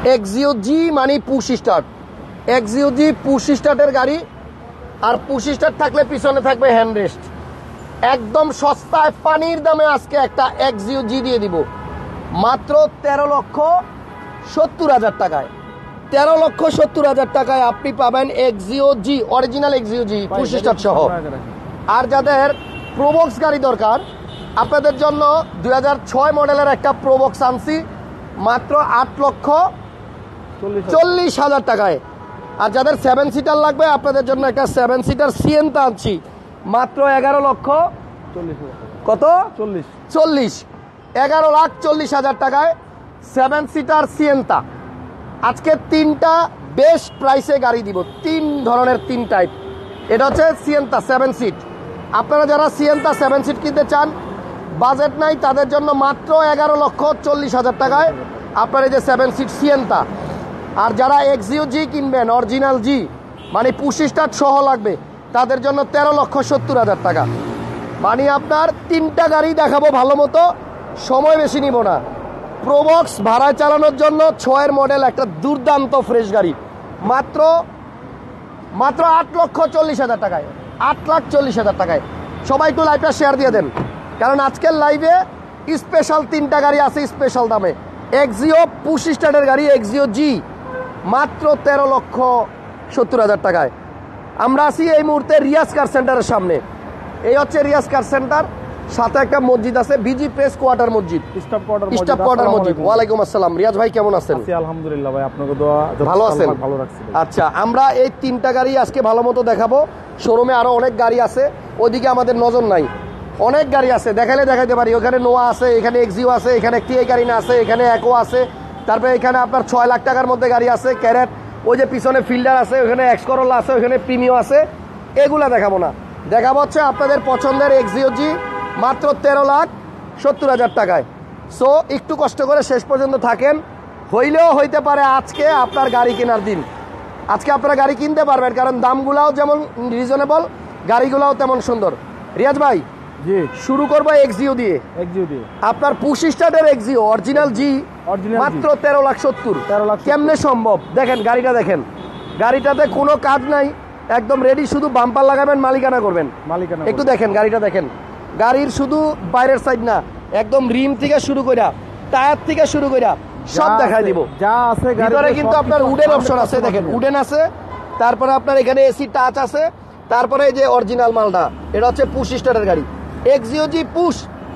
Axio G মানে push start, Axio G push স্টার্টের গাড়ি। আর পুশ স্টার্ট থাকলে পিছনে থাকবে হ্যান্ড রেস্ট। একদম সস্তায় পানির দামে আজকে একটা এক্সিও জি দিয়ে দিব মাত্র 13,70,000 টাকায়। 13,70,000 টাকায় আপনি পাবেন Axio G, original Axio G push start সহ। আর যাদের প্রোবক্স গাড়ি দরকার, আপনাদের জন্য 2006 মডেলের একটা প্রোবক্স আনছি মাত্র 8,40,000 টাকায়। আর যাদের 7 সিটার লাগবে, আপনাদের জন্য একটা 7 সিটার সিয়েন্তা আনছি মাত্র 11,40,000 কত 40 11,40,000 টাকায় 7 সিটার সিয়েন্তা। আজকে 3টা বেস্ট প্রাইসে গাড়ি দিব, 3 ধরনের 3 টাইপ। এটা হচ্ছে সিয়েন্তা 7 সিট। আপনারা যারা সিয়েন্তা 7 সিট কিনতে চান, বাজেট নাই, তাদের জন্য মাত্র 11,40,000 টাকায় আপনার এই যে 7 সিট সিয়েন্তা। আর যারা এক্সিও জি কিনবেন, অরিজিনাল জি মানে পুশ স্টার্ট সহ লাগবে, তাদের জন্য 13,70,000 টাকা। মানে আপনার 3টা গাড়ি দেখাবো ভালো মতো, সময় বেশি নিব না। প্রোবক্স ভাড়ায় চালানোর জন্য 6 মডেল একটা দুর্দান্ত ফ্রেশ গাড়ি মাত্র 8,40,000 টাকায়, 8,40,000 টাকায়। সবাই একটু লাইভটা শেয়ার দিয়ে দেন, কারণ আজকের লাইভে স্পেশাল 3টা গাড়ি আছে স্পেশাল দামে। এক্সিও পুশ স্টার্টের গাড়ি এক্সিও জি মাত্র 13,70,000 টাকায়। আমরা আছি এই মুহূর্তে রিয়াজ কার সেন্টারের সামনে। এই হচ্ছে রিয়াজ কার সেন্টার, সাথে একটা মসজিদ আছে, বিজি প্রেস কোয়ার্টার মসজিদ, স্টাফ কোয়ার্টার মসজিদ। ওয়ালাইকুম আসসালাম। রিয়াজ ভাই কেমন আছেন? আলহামদুলিল্লাহ ভাই, আপনাকে দোয়া ভালো আছেন? ভালো রাখছি। আচ্ছা, আমরা এই 3টা গাড়ি আজকে ভালো মতো দেখাবো। শোরুমে আরো অনেক গাড়ি আছে, ওইদিকে আমাদের নজর নাই। অনেক গাড়ি আছে, দেখাইতে পারি। ওখানে নোয়া আছে, এখানে এক্সিও আছে, এখানে টিআই গাড়ি না আছে, এখানে একো আছে। তারপরে এখানে আপনার 6 লাখ টাকার মধ্যে গাড়ি আছে, ক্যারেট। ওই যে পিছনে ফিল্ডার আছে, ওখানে এক্স করোলা আছে, ওখানে প্রিমিও আছে। এগুলা দেখাবো না, দেখাবো হচ্ছে আপনাদের পছন্দের এক্সিও জি মাত্র 13,70,000 টাকায়। সো একটু কষ্ট করে শেষ পর্যন্ত থাকেন, হইলেও হইতে পারে আজকে আপনার গাড়ি কেনার দিন। আজকে আপনারা গাড়ি কিনতে পারবেন, কারণ দামগুলাও যেমন রিজনেবল, গাড়িগুলাও তেমন সুন্দর। রিয়াজ ভাই, জি শুরু করবো এক্সিও দিয়ে। আপনার পুশ স্টার্টের এক্সিও অরিজিনাল জি মাত্র 13,70,000। কেমনে সম্ভব? দেখেন গাড়িটা, দেখেন গাড়িটাতে কোনো কাজ নাই, একদম রেডি, শুধু বাম্পার লাগাবেন, মালিকানা করবেন। একটু দেখেন গাড়িটা, দেখেন গাড়ির শুধু বাইরের সাইড না, একদম রিম থেকে শুরু কইরা, টায়ার থেকে শুরু কইরা সব দেখাই দিব। যা আছে ভিতরে কিন্তু আপনার উডেন অপশন আছে, দেখেন উডেন আছে। তারপরে আপনার এখানে এসি টাচ আছে। তারপরে এই যে অরিজিনাল মালটা, এটা হচ্ছে পুশ স্টার্টের গাড়ি এক্সিও জি পুশ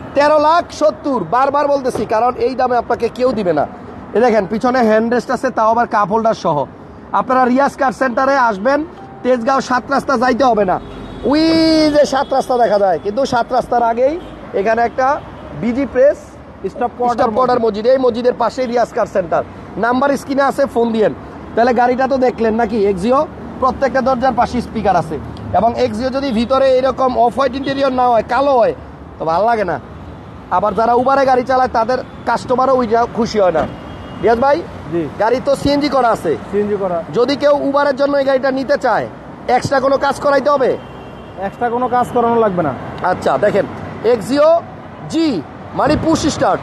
13,70,000। বারবার বলতেছি, কারণ এই দামে আপনাকে কেউ দিবে না। এ দেখেন পিছনে হ্যান্ড রেস্ট আছে, তাও আবার কাপ হোল্ডার সহ। আপনারা রিয়াজ কার সেন্টারে আসবেন, তেজগাঁও 7 রাস্তা যাইতে হবে না। ওই যে 7 রাস্তা দেখা যায়, কিন্তু 7 রাস্তার আগেই এখানে একটা বিজি প্রেস স্টাফ কোয়ার্টার মসজিদ, এই মসজিদের পাশেই রিয়াজ কার সেন্টার। নাম্বার স্ক্রিনে আছে, ফোন দিয়েন। তাহলে গাড়িটা তো দেখলেন নাকি, এক্সিও প্রত্যেকটা দরজার পাশে স্পিকার আছে। এবং এক্সিও যদি ভিতরে এরকম অফ হোয়াইট ইন্টেরিয়র না হয়, কালো হয়, তো ভালো লাগে না। আবার যারা উবারে গাড়ি চালায়, তাদের কাস্টমারও ওইটা খুশি হয় না। রিয়াজ ভাই, গাড়ি তো সিএনজি করা আছে, সিএনজি করা। যদি কেউ উবারের জন্য এই গাড়িটা নিতে চায়, এক্সট্রা কোনো কাজ করাইতে হবে? এক্সট্রা কোনো কাজ করানো লাগবে না। আচ্ছা, দেখেন এক্সিও জি মানে পুশ স্টার্ট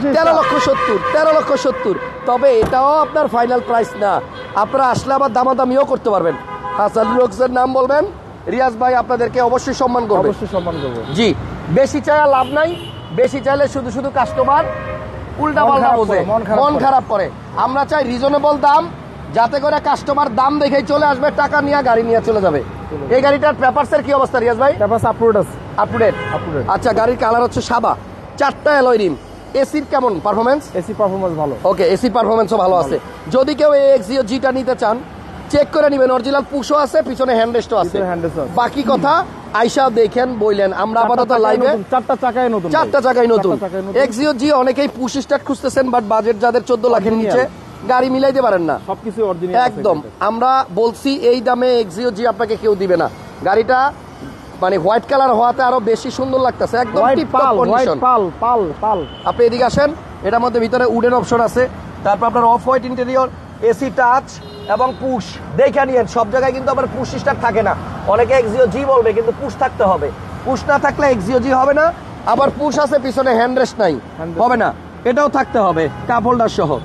13,70,000। তবে এটাও আপনার ফাইনাল প্রাইস না, আপনারা আসলে আবার দামাদামিও করতে পারবেন। হাসান রোকসের নাম বলবেন, রিয়াজ ভাই আপনাদেরকে অবশ্যই সম্মান করবে। অবশ্যই সম্মান করব। জি, বেশি চাইলে লাভ নাই, বেশি চাইলে শুধু কাস্টমার উল্টা পাল্টা বোঝে, মন খারাপ করে। আমরা চাই রিজনেবল দাম, যাতে করে কাস্টমার দাম দেখেই চলে আসবে, টাকা নিয়ে গাড়ি নিয়ে চলে যাবে। এই গাড়িটার পেপারসের কি অবস্থা রিয়াজ ভাই? Papers update. আচ্ছা, গাড়ির কালার হচ্ছে সাদা, 4টা অ্যালয় রিম। এসির কেমন পারফরমেন্স? এসি পারফরমেন্স ভালো। ওকে, এসি পারফরমেন্সও ভালো আছে। যদি কেউ এই এক্সিও জিটা নিতে চান, চেক করে নেবেন, অরিজিনাল পুশও আছে, পিছনে হ্যান্ডরেস্টও আছে। বাকি কথা আইসা দেখেন, বইলেন। আমরা আপাতত লাইভে 4টা চাকায় নতুন এক্সিও জি। অনেকেই পুশ স্টার্ট খুঁজতেছেন, বাট বাজেট যাদের 14 লাখের নিচে, গাড়ি মিলাইতে পারেন না, সবকিছু অরিজিনাল একদম। আমরা বলছি এই দামে এক্সিও জি আপনাকে কেউ দিবে না। গাড়িটা মানে হোয়াইট কালার হওয়াতে আরো বেশি সুন্দর লাগতেছে, একদম টিপটপ কন্ডিশন। আপনি এদিকে আসেন, এটার মধ্যে ভিতরে উডেন অপশন আছে। তারপর আপনার off white interior, AC touch এবং পুশ। দেখে নিয়েন, সব জায়গায় কিন্তু আবার পুশ স্টার্ট থাকে না। অনেকে এক্সিও জি বলবে, কিন্তু পুশ থাকতে হবে। পুশ না থাকলে এক্সিও জি হবে না। আবার পুশ আছে, পিছনে হ্যান্ড রেস্ট নাই, হবে না, এটাও থাকতে হবে কাপ হোল্ডার সহ।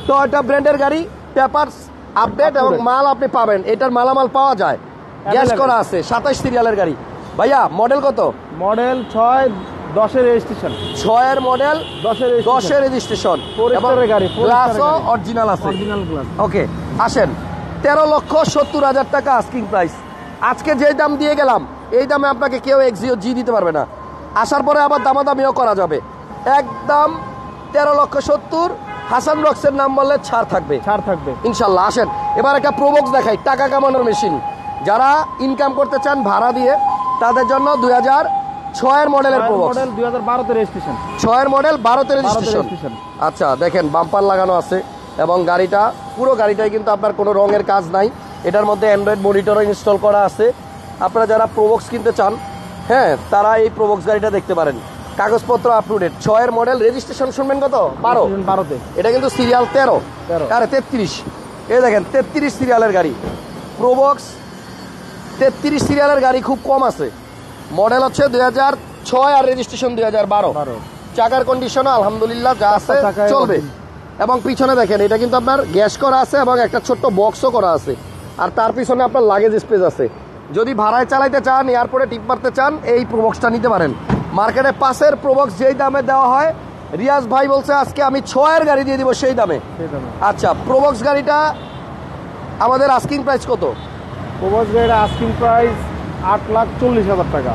টয়োটা ব্র্যান্ডের গাড়ি, পেপারস আপডেট এবং মাল আপনি পাবেন। এটার মালামাল পাওয়া যায়, গ্যাস করা আছে, 27 সিরিয়ালের গাড়ি। ভাইয়া মডেল কত? Model 6-10 registration. 6 মডেল, 10 রেজিস্ট্রেশন, গাড়ি, গ্লাসও অরিজিনাল আছে। Original glass. ওকে, আসেন। 13,70,000 টাকা আস্কিং প্রাইস। আজকে যে দাম দিয়ে গেলাম এই দামে আপনাকে কেউ এক্সিও জি দিতে পারবে না। আসার পরে আবার দামাদামিও করা যাবে। একদম 13,70,000। হাসান রক্সের নাম বললে ছাড় থাকবে ইনশাল্লাহ। আসেন এবার একটা প্রোবক্স দেখাই, টাকা কামানোর মেশিন। যারা ইনকাম করতে চান ভাড়া দিয়ে, তাদের জন্য 2006 মডেলের প্রোবক্স। 2012 রেজিস্ট্রেশন। 6 model, 12 registration. আচ্ছা দেখেন, বাম্পার লাগানো আছে এবং গাড়িটা, পুরো গাড়িটাই কিন্তু আপনার কোনো রঙের কাজ নাই। এটার মধ্যে অ্যান্ড্রয়েড মনিটরও ইনস্টল করা আছে। আপনারা যারা প্রোবক্স কিনতে চান, হ্যাঁ, তারা এই প্রোবক্স গাড়িটা দেখতে পারেন। কাগজপত্র up to date. 6 model, registration শুনবেন কত? 12। এটা কিন্তু সিরিয়াল 13 আরে 33। এই দেখেন 33 সিরিয়ালের গাড়ি প্রোবক্স। 33 সিরিয়ালের গাড়ি খুব কম আছে। মডেল হচ্ছে 2006 আর রেজিস্ট্রেশন 2012। চাকার কন্ডিশনও আলহামদুলিল্লাহ যা আছে চলবে। এবং পিছনে দেখেন, এটা কিন্তু আপনার গ্যাস করা আছে এবং একটা ছোট্ট বক্সও করা আছে। আর তার পিছনে আপনার লাগেজ স্পেস আছে। যদি ভাড়ায় চালাইতে চান, এয়ারপোর্টে টিপ মারতে চান, এই প্রোবক্সটা নিতে পারেন। মার্কেটে 5 প্রোবক্স যেই দামে দেওয়া হয়, রিয়াজ ভাই বলছে আজকে আমি 6 গাড়ি দিয়ে দিব সেই দামে। আচ্ছা, প্রোবক্স গাড়িটা আমাদের আস্কিং প্রাইস কত? প্রোবক্স গাড়ির আস্কিং প্রাইস 8,40,000 টাকা।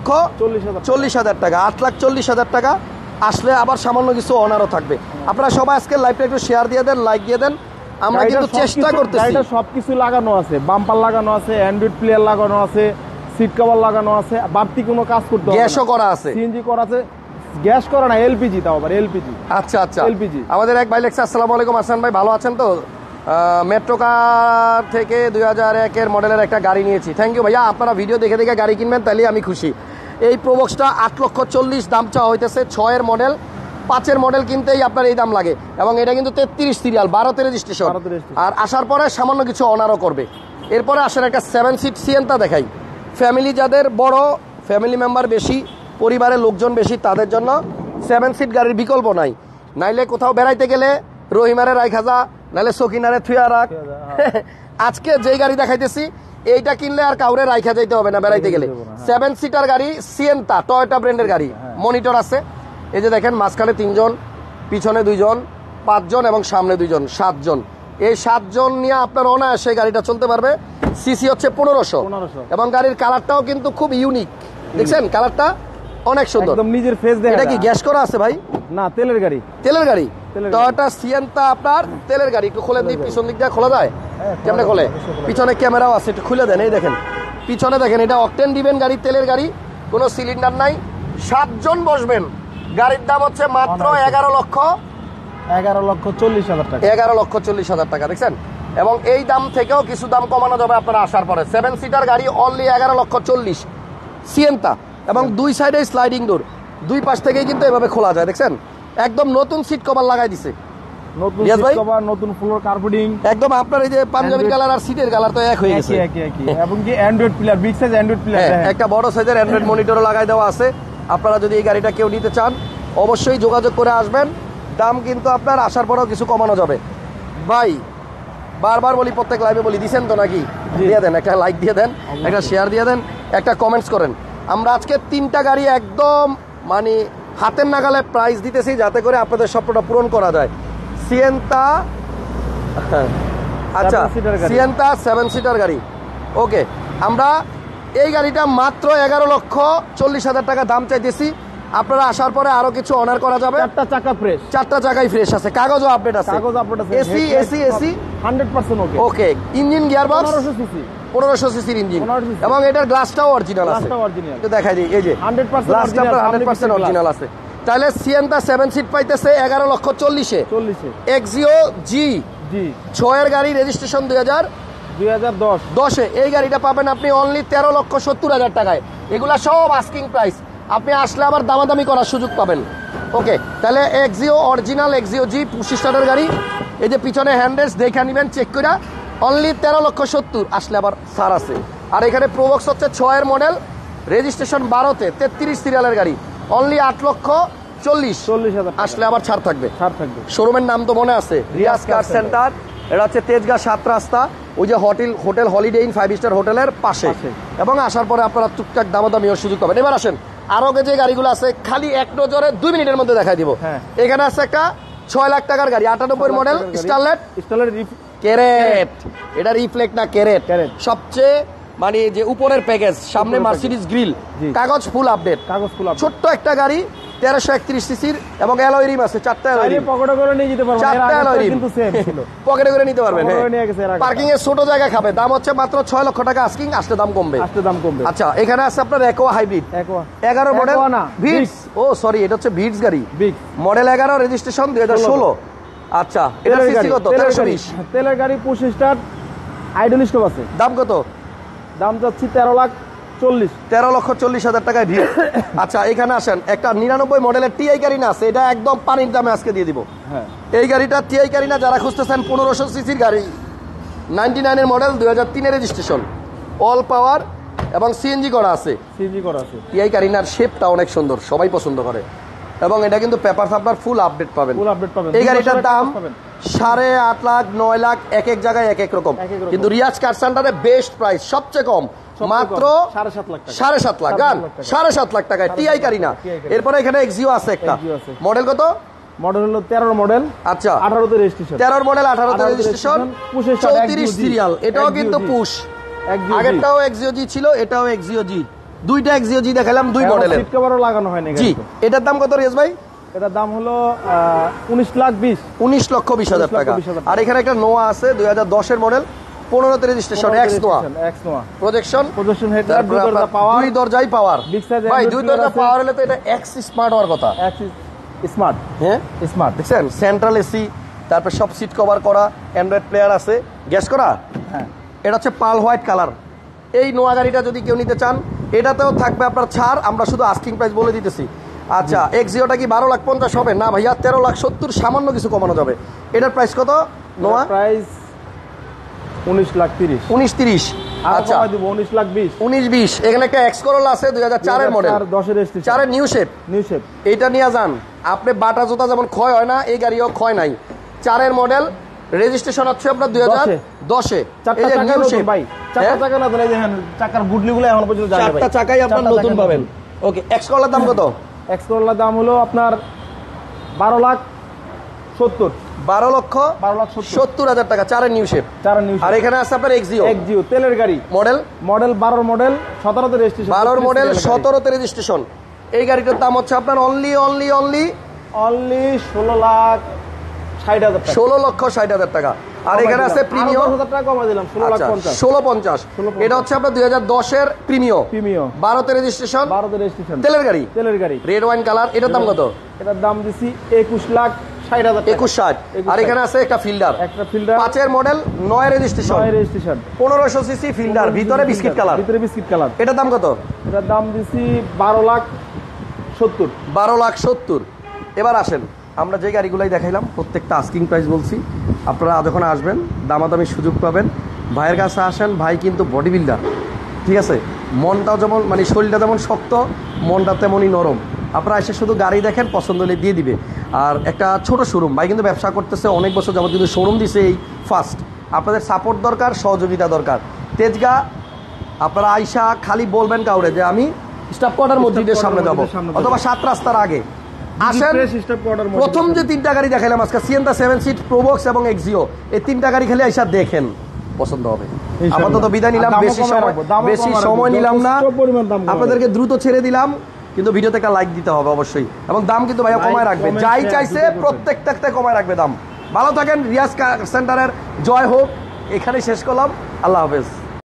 8,40,000 টাকা। 8,40,000 টাকা। আসলে আবার সামান্য কিছু অনারও থাকবে। আপনারা সবাই আজকে লাইভটা একটু শেয়ার দিয়ে দেন, লাইক দিয়ে দেন। আমরা কিন্তু চেষ্টা করতেছি। গাড়িটা সবকিছু লাগানো আছে, বাম্পার লাগানো আছে, অ্যান্ড্রয়েড প্লেয়ার লাগানো আছে, সিট কভার লাগানো আছে, বাড়তি কোনো কাজ করতে হবে না। গ্যাসও করা আছে, সিএনজি করা আছে। গ্যাস করা না, এলপিজি। তাও আবার এলপিজি। আচ্ছা আচ্ছা, এলপিজি। আমাদের এক ভাই লেখছে, আসসালামু আলাইকুম হাসান ভাই, ভালো আছেন তো? মেট্রো কার থেকে 2001 মডেলের একটা গাড়ি নিয়েছি। থ্যাংক ইউ ভাইয়া, আপনারা ভিডিও দেখে দেখে গাড়ি কিনবেন, তাহলে আমি খুশি। এই প্রোবক্সটা 8,40,000 দাম চাওয়া হইতেছে। 6 মডেল, 5 মডেল কিনতেই আপনার এই দাম লাগে। এবং এটা কিন্তু 33 সিরিয়াল, 12 রেজিস্ট্রেশন। আর আসার পরে সামান্য কিছু অনারও করবে। এরপরে আসেন একটা 7 সিট সিয়েন্তা দেখাই। ফ্যামিলি যাদের বড়, ফ্যামিলি মেম্বার বেশি, পরিবারের লোকজন বেশি, তাদের জন্য 7 সিট গাড়ির বিকল্প নাই। নাইলে কোথাও বেড়াইতে গেলে রহিমারে রাইখাজা, নাহলে সকিনারে থুয়া রাখ। আজকে যেই গাড়ি দেখাইতেছি, এইটা কিনলে আর কাউরে রাইখা যাইতে হবে না বেড়াইতে গেলে। 7 সিটার গাড়ি, সিয়েন্তা, টয়োটা ব্র্যান্ডের গাড়ি। মনিটর আছে, এই যে দেখেন, মাঝখানে 3 জন, পিছনে 2 জন, 5 জন এবং সামনে 2 জন, 7 জন। এই 7 জন নিয়ে আপনার অনায়াসে গাড়িটা চলতে পারবে। সিসি হচ্ছে 1500। এবং গাড়ির কালারটাও কিন্তু খুব ইউনিক। দেখছেন কালারটা অনেক সুন্দর, একদম নিজের ফেস দেখা। এটা কি গ্যাস করা আছে ভাই? না, তেলের গাড়ি। তেলের গাড়ি। টয়োটা সিয়েন্তা আপনার তেলের গাড়ি। একটু খুলে দিই, পিছন দিক দিয়ে খোলা যায়? কেমনে খোলে? পিছনে ক্যামেরাও আছে, একটু খুলে দেন। এই দেখেন পিছনে, দেখেন এটা অকটেন দিবেন গাড়ি, তেলের গাড়ি, কোনো সিলিন্ডার নাই। 7 জন বসবেন। গাড়ির দাম হচ্ছে মাত্র 11,40,000 টাকা। 11,40,000 টাকা। দেখছেন, এবং এই দাম থেকেও কিছু দাম কমানো যাবে আপনারা আসার পরে। 7 সিটার গাড়ি অনলি 11,40,000 সিয়েন্তা। এবং 2 সাইডে স্লাইডিং ডোর, 2 পাশ থেকেই কিন্তু এভাবে খোলা যায়। দেখছেন, একদম নতুন সিট কভার লাগাই দিছে, নতুন সিট কভার, নতুন ফ্লোর কার্পেটিং। একদম আপনার এই যে পাঞ্জাবি কালার আর সিটের কালার তো এক হয়ে গেছে। এবং কি android player, big size android player, একটা বড় সাইজের অ্যান্ড্রয়েড মনিটরও লাগাই দেওয়া আছে। আপনারা যদি এই গাড়িটা কেউ নিতে চান, অবশ্যই যোগাযোগ করে আসবেন। দাম কিন্তু আপনার আসার পরেও কিছু কমানো যাবে। ভাই বারবার বলি, প্রত্যেক লাইভে বলি, দিছেন তো নাকি? দিয়ে দেন, একটা লাইক দিয়ে দেন, একটা শেয়ার দিয়ে দেন, একটা কমেন্টস করেন। আমরা আজকে 3টা গাড়ি একদম মানে হাতের নাগালে প্রাইস দিতেছি, যাতে করে আপনাদের স্বপ্নটা পূরণ করা যায়। সিয়েন্তা, আচ্ছা সিয়েন্তা 7 সিটার গাড়ি। ওকে, আমরা এই গাড়িটা মাত্র 11,40,000 টাকা দাম চাইতেছি। আপনারা আসার পরে আরো কিছু অনার করা যাবে। 4টা চাকা ফ্রেশ, 4টা চাকাই ফ্রেশ আছে, কাগজও আপডেট আছে, AC 100% okay. Okay, engine gear box 1500 সিসির ইঞ্জিন, এবং এটার গ্লাসটাও অরিজিনাল আছে। তো দেখাই দিই, এই যে 100% অরিজিনাল আছে। তাহলে সিয়েন্তা 7 সিট পাইতেছে 11,40,000 এক্সিও জি 6 গাড়ি, রেজিস্ট্রেশন 2010। এই গাড়িটা পাবেন আপনি অনলি 13,70,000 টাকায়। এগুলা সব আস্কিং প্রাইস, আপনি আসলে আবার দামাদামি করার সুযোগ পাবেন। ওকে, তাহলে এক্সিও অরিজিনাল, এক্সিও জি 25 স্টারের গাড়ি। এই যে পিছনে হ্যান্ডেলস দেখে নেবেন চেক করে, অনলি 13,70,000। আসলে আবার সার আছে। আর এখানে প্রোবক্স হচ্ছে 6 মডেল, রেজিস্ট্রেশন 12-তে, 33 সিরিয়ালের গাড়ি, অনলি 40,000 আসলে আবার ছাড় থাকবে। শোরুমের নাম তো মনে আছে, রিয়াজ কার সেন্টার। এটা হচ্ছে তেজগাঁ 7 রাস্তা, ওই যে হোটেল হলিডে ইন 5 স্টার হোটেলের পাশে। এবং আসার পরে আপনারা টুকটাক দামাদামিও সুযোগ পাবেন। এবার আসেন আরো যে গাড়িগুলো আছে, খালি এক নজরে 2 মিনিটের মধ্যে দেখাই দিব। এখানে আছে একটা 6 লাখ টাকার গাড়ি, 98 মডেল স্টারলেট ক্যারেট। এটা রিফ্লেক্ট না ক্যারেট। সবচেয়ে মানে যে উপরের প্যাকেজ, সামনে মার্সিডিজ গ্রিল, কাগজ ফুল আপডেট, ছোট্ট একটা গাড়ি 1331 সিসির এবং অ্যালয় রিম আছে, 4টা অ্যালয় রিম। পকেটে করে নিয়ে যেতে পারবেন, 4টা অ্যালয় রিম কিন্তু সেম ছিল, পকেটে করে নিতে পারবেন। পার্কিং এর ছোট জায়গা খাবে। দাম হচ্ছে মাত্র 6 লক্ষ টাকা আস্কিং, আসলে দাম কমবে। আচ্ছা, এখানে আছে আপনার একোয়া হাইব্রিড 11 মডেল ভিটস। ও সরি, এটা হচ্ছে ভিটস গাড়ি, মডেল 11, রেজিস্ট্রেশন 2016। আচ্ছা, এটা সিসি কত? 1320। তেলের গাড়ি, পুশ স্টার্ট, আইডল স্টপ আছে। দাম কত? দাম যাচ্ছে 13,40,000 টাকায় ভিড়। আচ্ছা, এখানে আসেন, একটা 99 মডেলের টিআই গাড়ি না আছে, এটা একদম পানির দামে আজকে দিয়ে দিব। এই গাড়িটা টিআই গাড়ি না, যারা খুঁজতেছেন 1500 সিসির গাড়ি, 99 এর মডেল, 2003 এর রেজিস্ট্রেশন, অল পাওয়ার এবং সিএনজি করা আছে। টিআই গাড়িনার শেপটা অনেক সুন্দর, সবাই পছন্দ করে। এবং এটা কিন্তু পেপার আপনার ফুল আপডেট পাবেন। এই গাড়িটার দাম 8.5 লাখ, 9 লাখ, এক এক জায়গায় এক এক রকম। কিন্তু রিয়াজ কার সেন্টারে বেস্ট প্রাইস, সবচেয়ে কম, মাত্র 7.5 লাখ। গান 7.5 লাখ টাকায় টিআই গাড়িনা। এরপরে এখানে এক্সিও আছে একটা, মডেল কত? মডেল হলো 13 মডেল। আচ্ছা, 18 তে রেজিস্ট্রেশন। 13 মডেল, 18 তে রেজিস্ট্রেশন, 34 সিরিয়াল। এটাও কিন্তু পুশ। আগেরটাও এক্সিও জি ছিল, এটাও এক্সিও জি। দুইটা এক্সিও জি দেখালাম, দুই মডেলের। সিট কভারও লাগানো হয়নি। জি, এটার দাম কত রিয়াজ ভাই? এটার দাম হলো 19,20,000 টাকা। আর এখানে একটা নোয়া আছে 2010 এর মডেল, 15 তে registration, X Noah, projection headlight, দুই দরজাই পাওয়ার। ভাই, দুই দরজা পাওয়ার হলে তো এটা এক্স স্মার্ট হওয়ার কথা। স্মার্ট, হ্যাঁ স্মার্ট। দেখছেন, সেন্ট্রাল এসি, তারপর সব সিট কভার করা, অ্যান্ড্রয়েড প্লেয়ার আছে, গ্যাস করা। হ্যাঁ, এটা হচ্ছে পাল হোয়াইট কালার। এই নোয়া গাড়িটা যদি কেউ নিতে চান, এটাতেও থাকবে আপনার ছাড়, আমরা শুধু আস্কিং প্রাইস বলে দিতেছি। আচ্ছা, এক্সিওটা কি 12,50,000 হবে? না ভাইয়া, 13,70,000, সামান্য কিছু কমানো যাবে। এটার প্রাইস কত? নোয়া প্রাইস 19,30,000। 19,30,000। আচ্ছা, 19,20,000। এখানে একটা এক্স করোলা আছে 2004 এর মডেল, 4 এর নিউ শেপ। এইটা নিয়ে যান আপনি, বাটা জুতা যেমন ক্ষয় হয় না, এই গাড়িও ক্ষয় নাই। 4 এর মডেল, রেজিস্ট্রেশন হচ্ছে আপনার 2010-এ। এই যে নিউ শেপ ভাই, চারটা চাকা না, দেখেন চাকার গুডলিগুলো এখন পর্যন্ত যায় না ভাই, 4টা চাকাই আপনারা নতুন পাবেন। ওকে, এক্স করোলার দাম কত? এক্স করোলার দাম হলো আপনার 12,70,000 টাকা, 4 এর নিউ শেপ। আর এখানে আছে আপনার এক্সিও তেলের গাড়ি, মডেল 12 মডেল, 17 তে রেজিস্ট্রেশন, 12 মডেল, 17 তে রেজিস্ট্রেশন। এই গাড়িটার দাম হচ্ছে আপনার অনলি 16,60,000 টাকা। আর এখানে আছে প্রিমিয়াম, 16,50,000। এটা হচ্ছে আপনার 2010 এর প্রিমিয়াম, 12 তে রেজিস্ট্রেশন, তেলের গাড়ি, রেড ওয়াইন কালার। এটার দাম কত? এটার দাম দিছি 21,60,000। 21,60,000। আর এখানে আছে একটা ফিল্ডার, 5 এর মডেল, 9 রেজিস্ট্রেশন, 1500 সিসি ফিল্ডার, ভিতরে বিস্কিট কালার। এটার দাম কত? এটার দাম দিছি 12,70,000। এবার আসেন, আমরা যে গাড়িগুলাই দেখাইলাম প্রত্যেকটা আস্কিং প্রাইস বলছি। আপনারা যখন আসবেন দামাদামির সুযোগ পাবেন। ভাইয়ের কাছে আসেন, ভাই কিন্তু বডি বিল্ডার, ঠিক আছে? মনটাও যেমন, মানে শরীরটা যেমন শক্ত, মনটা তেমনই নরম। আপনারা এসে শুধু গাড়ি দেখেন, পছন্দ হলে দিয়ে দিবে। আর একটা ছোট শোরুম, ভাই কিন্তু ব্যবসা করতেছে অনেক বছর যাবত, কিন্তু শোরুম দিছে এই ফার্স্ট। আপনাদের সাপোর্ট দরকার, সহযোগিতা দরকার। তেজগাঁ আপনারা আইসা খালি বলবেন কাউরে যে আমি স্টাফ কোয়ার্টার মসজিদের সামনে যাব, অথবা 7 রাস্তার আগে আসেন। প্রথম যে 3টা গাড়ি দেখাইলাম আজকে, সিয়েন্তা 7 সিট, প্রোবক্স এবং এক্সিও, এই 3টা গাড়ি খালি আইসা দেখেন, পছন্দ হবে। আপাতত বিদায় নিলাম, বেশি সময় নিলাম না, আপনাদেরকে দ্রুত ছেড়ে দিলাম। কিন্তু ভিডিওতে একটা লাইক দিতে হবে অবশ্যই, এবং দাম কিন্তু ভাইয়া কমায় রাখবে, যাই চাইছে প্রত্যেকটা কমায় রাখবে দাম। ভালো থাকেন, রিয়াজ কার সেন্টারের জয় হোক। এখানে শেষ করলাম, আল্লাহ হাফেজ।